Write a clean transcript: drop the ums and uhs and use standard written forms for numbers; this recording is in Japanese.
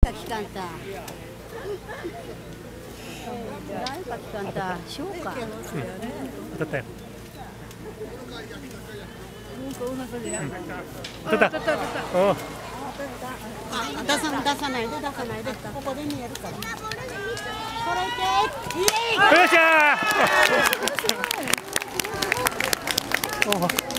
か聞かんた。誰か聞かんた。しようか。 当たったよ。当たった。おお。 出さないで。ここで見えるから。これで。 よっしゃー。